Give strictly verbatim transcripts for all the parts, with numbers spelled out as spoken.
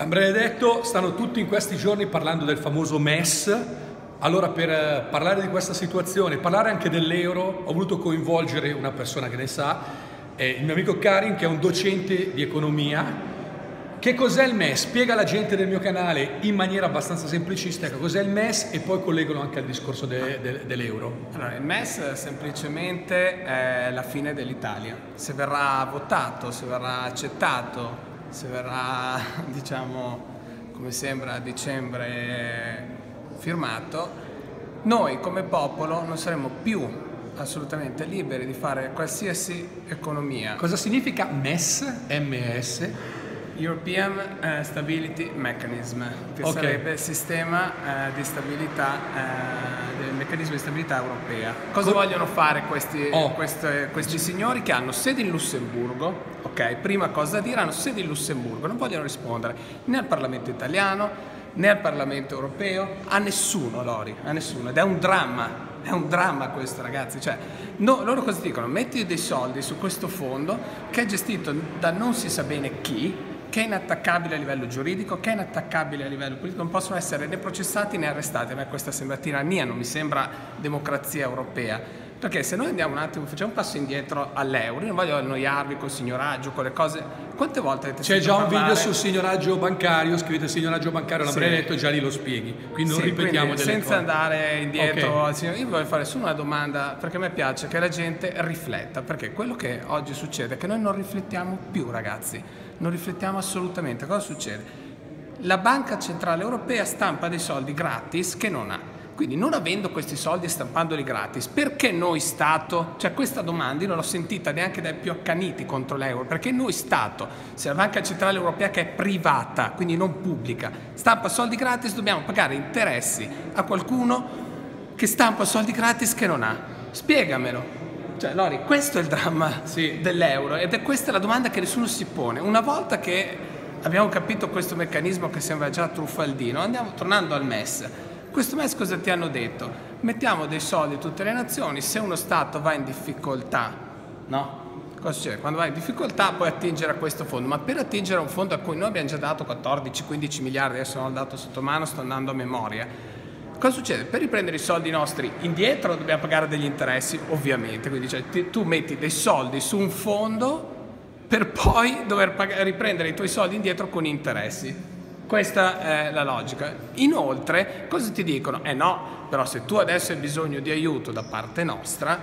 Benedetto, stanno tutti in questi giorni parlando del famoso M E S. Allora, per parlare di questa situazione, parlare anche dell'euro, ho voluto coinvolgere una persona che ne sa, eh, il mio amico Karim, che è un docente di economia. Che cos'è il M E S? Spiega alla gente del mio canale in maniera abbastanza semplicistica cos'è il M E S e poi collegalo anche al discorso de, de, dell'euro. Allora, il M E S semplicemente è la fine dell'Italia. Se verrà votato, se verrà accettato, se verrà, diciamo, come sembra a dicembre firmato, noi come popolo non saremo più assolutamente liberi di fare qualsiasi economia. Cosa significa M E S? M E S? European uh, Stability Mechanism, che okay. sarebbe il sistema uh, di stabilità, uh, del meccanismo di stabilità europea. Cosa Co vogliono fare questi, oh. queste, questi signori che hanno sede in Lussemburgo? Ok, prima cosa da dire, hanno sede in Lussemburgo, non vogliono rispondere né al Parlamento italiano né al Parlamento europeo, a nessuno, Lori, a nessuno, ed è un dramma. È un dramma questo, ragazzi, cioè, no, loro cosa dicono? Metti dei soldi su questo fondo che è gestito da non si sa bene chi, che è inattaccabile a livello giuridico, che è inattaccabile a livello politico, non possono essere né processati né arrestati. A me questa sembra tirannia, non mi sembra democrazia europea. Perché se noi andiamo un attimo, facciamo un passo indietro all'euro, io non voglio annoiarvi col signoraggio, con le cose. Quante volte avete C'è già un parlare? video sul signoraggio bancario, scrivete signoraggio bancario, l'avrei sì. letto e già lì lo spieghi. Quindi non sì, ripetiamo quindi, delle senza cose. andare indietro okay. al signor, io voglio fare solo una domanda, perché a me piace che la gente rifletta, perché quello che oggi succede è che noi non riflettiamo più, ragazzi, non riflettiamo assolutamente. Cosa succede? La Banca Centrale Europea stampa dei soldi gratis che non ha. Quindi non avendo questi soldi e stampandoli gratis, perché noi Stato, cioè questa domanda io non l'ho sentita neanche dai più accaniti contro l'euro, perché noi Stato, se la Banca Centrale Europea che è privata, quindi non pubblica, stampa soldi gratis, dobbiamo pagare interessi a qualcuno che stampa soldi gratis che non ha. Spiegamelo. Cioè, Lori, questo è il dramma sì. dell'euro ed è questa la domanda che nessuno si pone. Una volta che abbiamo capito questo meccanismo che sembra già truffaldino, andiamo tornando al M E S. Questo M E S cosa ti hanno detto? Mettiamo dei soldi a tutte le nazioni, se uno Stato va in difficoltà, no? Cosa succede? Quando va in difficoltà puoi attingere a questo fondo, ma per attingere a un fondo a cui noi abbiamo già dato quattordici quindici miliardi, adesso non ho dato sotto mano, sto andando a memoria, cosa succede? Per riprendere i soldi nostri indietro dobbiamo pagare degli interessi, ovviamente, quindi cioè, ti, tu metti dei soldi su un fondo per poi dover riprendere i tuoi soldi indietro con interessi. Questa è la logica. Inoltre, cosa ti dicono? Eh no, però se tu adesso hai bisogno di aiuto da parte nostra,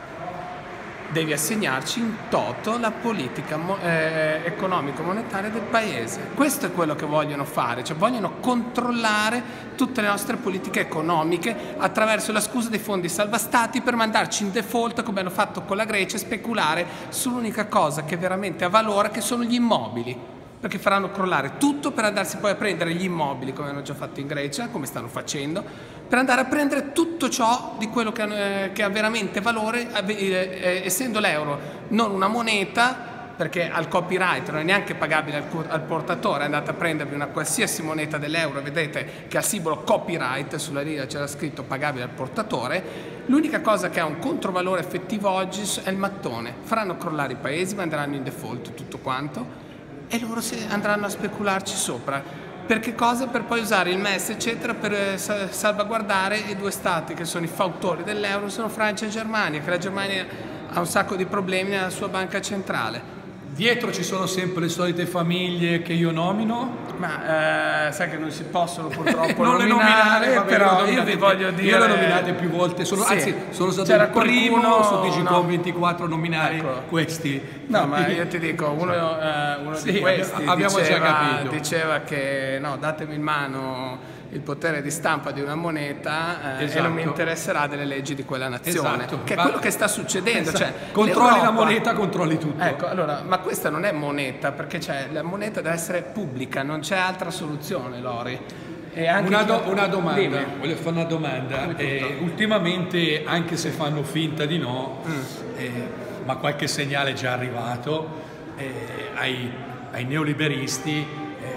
devi assegnarci in toto la politica eh, economico-monetaria del paese. Questo è quello che vogliono fare, cioè vogliono controllare tutte le nostre politiche economiche attraverso la scusa dei fondi salvastati per mandarci in default, come hanno fatto con la Grecia, e speculare sull'unica cosa che veramente ha valore, che sono gli immobili. Perché faranno crollare tutto per andarsi poi a prendere gli immobili, come hanno già fatto in Grecia, come stanno facendo, per andare a prendere tutto ciò di quello che, eh, che ha veramente valore, eh, eh, essendo l'euro non una moneta, perché al copyright non è neanche pagabile al, al portatore, andate a prendervi una qualsiasi moneta dell'euro, vedete che ha simbolo copyright, sulla riga c'era scritto pagabile al portatore, l'unica cosa che ha un controvalore effettivo oggi è il mattone. Faranno crollare i paesi, manderanno in default tutto quanto, e loro andranno a specularci sopra. Per che cosa? Per poi usare il M E S eccetera per salvaguardare i due stati che sono i fautori dell'euro, sono Francia e Germania, che la Germania ha un sacco di problemi nella sua banca centrale. Dietro ci sono sempre le solite famiglie che io nomino. Ma eh, sai che non si possono purtroppo non nominare, le nominare, vabbè, però io vi voglio dire... Io le ho nominate più volte, sono, sì. anzi sono stato il primo qualcuno... su Digicom no. ventiquattro a nominare ecco. questi. No, ma io ti dico, uno, eh, uno sì, di questi abbiamo diceva, già capito. diceva che no, datemi in mano il potere di stampa di una moneta eh, esatto. e non mi interesserà delle leggi di quella nazione, esatto. che è ma, quello che sta succedendo. Esatto. Cioè, controlli la moneta, controlli tutto. Ecco, allora, ma questa non è moneta, perché cioè, la moneta deve essere pubblica, non c'è altra soluzione, Lori. E anche una, do, chi... una domanda, Dimmi. voglio fare una domanda. Eh, ultimamente, anche se fanno finta di no, mm. eh, ma qualche segnale è già arrivato eh, ai, ai neoliberisti,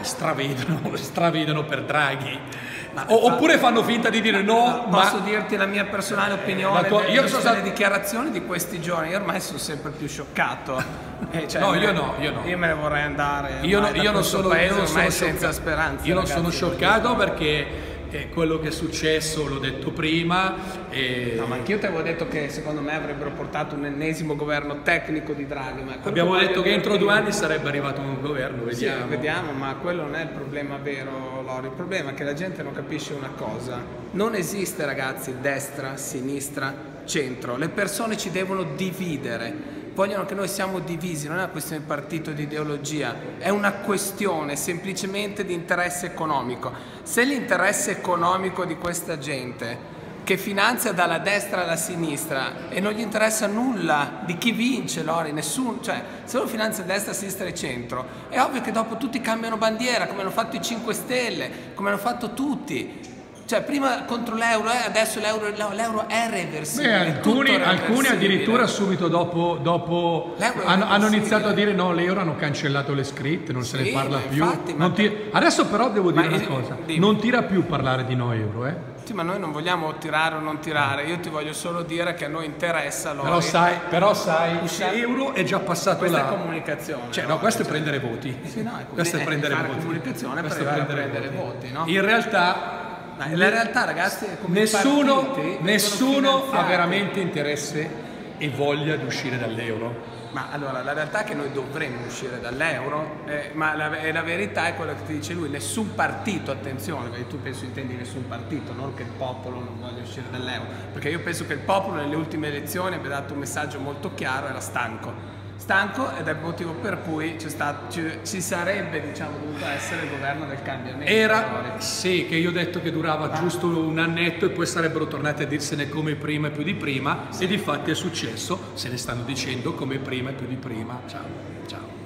stravedono, stravedono per Draghi. Ma, o, oppure fanno finta di dire no, ma posso ma... dirti la mia personale opinione tua, delle, io sono stato... dichiarazioni di questi giorni. Io ormai sono sempre più scioccato. Eh, cioè, no, me, io no, io no. Io me ne vorrei andare. Io, no, io non sono, paese, io non sono senza scioccato. speranza. Io non ragazzi, sono scioccato perché eh, quello che è successo l'ho detto prima. E... No, ma anch'io ti avevo detto che secondo me avrebbero portato un ennesimo governo tecnico di Draghi. Ma abbiamo detto che entro due anni sarebbe arrivato un governo, vediamo. Sì, vediamo, ma quello non è il problema vero, Lori. Il problema è che la gente non capisce una cosa. Non esiste, ragazzi, destra, sinistra, centro. Le persone ci devono dividere. Vogliono che noi siamo divisi, non è una questione di partito, di ideologia, è una questione semplicemente di interesse economico. Se l'interesse economico di questa gente che finanzia dalla destra alla sinistra e non gli interessa nulla di chi vince, Lori, nessun, cioè se lo finanzia destra, sinistra e centro, è ovvio che dopo tutti cambiano bandiera, come hanno fatto i cinque Stelle, come hanno fatto tutti. Cioè prima contro l'euro, eh, adesso l'euro, l'euro è reversibile. Beh, alcuni, alcuni addirittura subito dopo, dopo hanno, hanno iniziato a dire no, l'euro, hanno cancellato le scritte, non sì, se ne parla più. Infatti, non ti... Adesso però devo dire ma una cosa, dimmi. Non tira più parlare di no euro, eh? Sì, ma noi non vogliamo tirare o non tirare, io ti voglio solo dire che a noi interessa Lori. Però sai, però sai, l'euro è già passato questa là. Questa è comunicazione. Cioè, no, questo cioè... è prendere voti. Sì, no, è, questo è, è prendere fare voti. comunicazione questo per è prendere, prendere voti, voti no? In realtà... La realtà, ragazzi, è come nessuno, partiti, nessuno ha veramente interesse e voglia di uscire dall'euro. Ma allora, la realtà è che noi dovremmo uscire dall'euro, eh, ma la, la verità è quello che ti dice lui, nessun partito, attenzione, perché tu penso intendi nessun partito, non che il popolo non voglia uscire dall'euro, perché io penso che il popolo nelle ultime elezioni abbia dato un messaggio molto chiaro, era stanco. Stanco ed è il motivo per cui c'è stato, ci, ci sarebbe diciamo dovuto essere il governo del cambiamento. Era sì, che io ho detto che durava ah. giusto un annetto e poi sarebbero tornati a dirsene come prima e più di prima sì. E di fatti è successo, se ne stanno dicendo come prima e più di prima. Ciao, ciao.